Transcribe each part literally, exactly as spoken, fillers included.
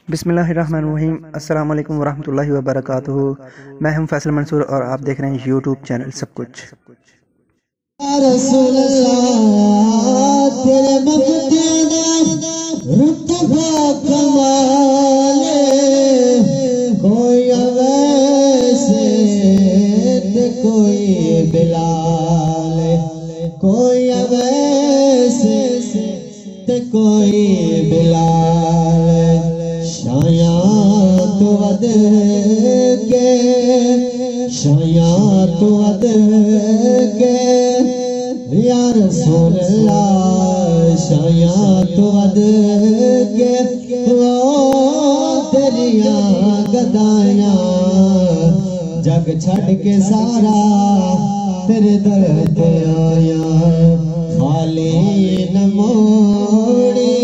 बिस्मिल्लाहिर्रहमानिर्रहीम। अस्सलाम वालेकुम वरहमतुल्लाहि वबरकातुहू। मैं हूं फैसल मंसूर और आप देख रहे हैं यूट्यूब चैनल सब कुछ। या रसूल अल्लाह तेरे मक्तेदा रुतबा कमाले कोई अवैसे ते कोई बिलाल कोई अवैसे ते कोई बिलाल शाया तो अद के शाया तो अद के या रसूल अल्लाह शाया तो अद के वो तेरिया गदाया जग छड़ के सारा तेरे दर पे आया खाली न मोड़ी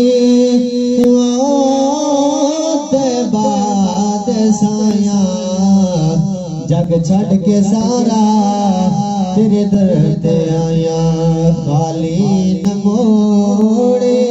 साया जग छड़ के सारा तेरे दर ते आया खाली न मोड़े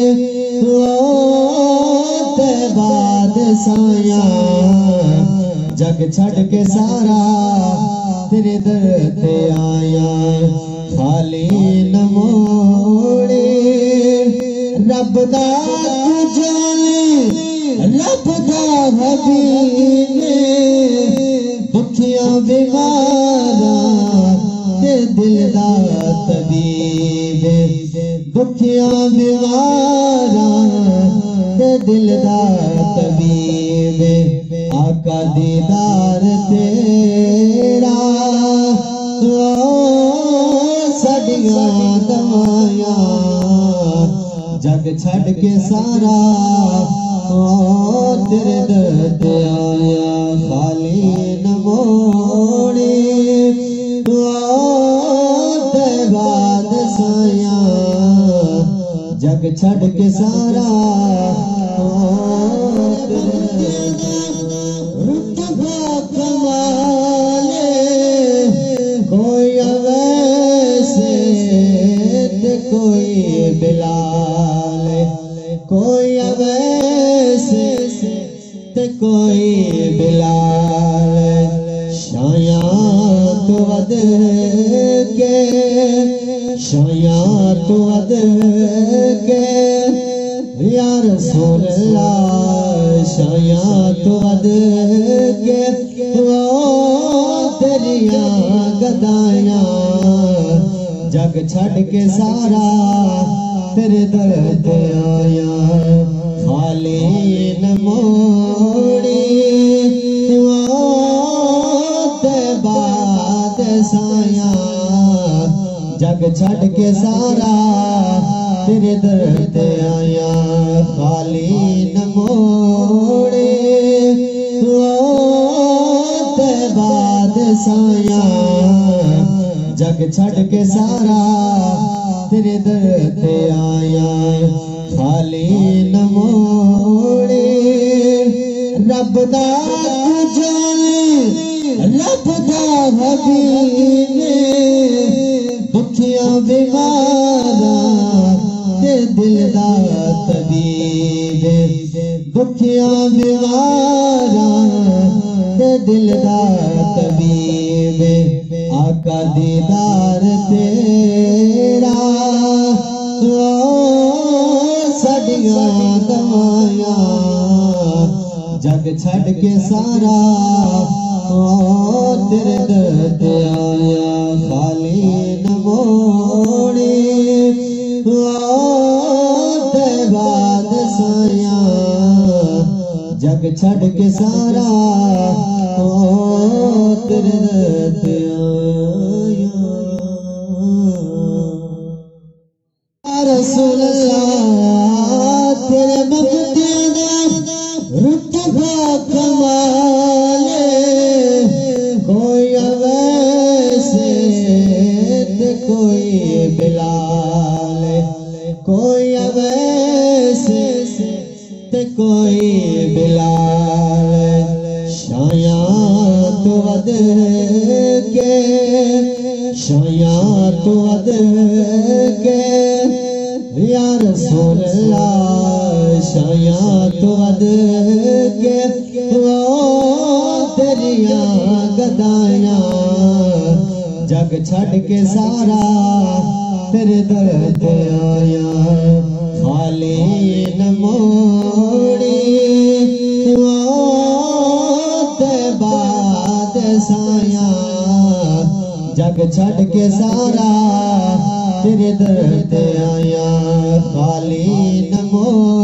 ते बाद साया जग छड़ के सारा तेरे दर ते आया खाली न मोड़े रब दा जाने रब दा हबीब दुखिया बीमारा ते दिल दा तबीब दुखिया बीमारा ते दिल दा तबीब आका दीदार तेरा सदिया दवाया जग छड़ के सारा तेरे दर ते आया खाली न मोड़े ते बाद साया जग छड़ के सारा रुतबा कमाले कोई अवैसे ते कोई बिलाल कोई अवैसे ते कोई बिलाल शाया तो अद के शाया तो अद के या रसूल अल्लाह शाया तो अद के वो तेरिया गदाया जग छड़ के सारा तेरे दर पे आया खाली न मोड़ी ते बाद साया जग छड़ के सारा तेरे दर ते आया खाली न मोड़े ते बाद साया जग छड़ के सारा तेरे दर ते आया खाली न मोड़े रब दा जाने रब दा हबीब दुखिया बीमारा ते दिल दा तबीब दुखिया बीमारा ते दिल दा तबीब आका दीदार तेरा सदिया दवाया जग छड़ के सारा तेरे दर ते आया खाली न मोड़े ते बाद साया जग छड़ के सारा तेरे दर ते आया रसूल अल्लाह तेरे मक्तेदा रुतबा कमाले कोई अवैसे ते कोई बिलाल कोई अवैसे ते कोई बिलाल शाया तो अद के शाया तो अद के या रसूल अल्लाह बादशायां तो वध के ओ तेरिया गदायां जग छड़ के सारा तेरे दर ते आया खाली न मोड़ी बादशायां जग छड़ के सारा तेरे दर ते आया खाली न मोड़ी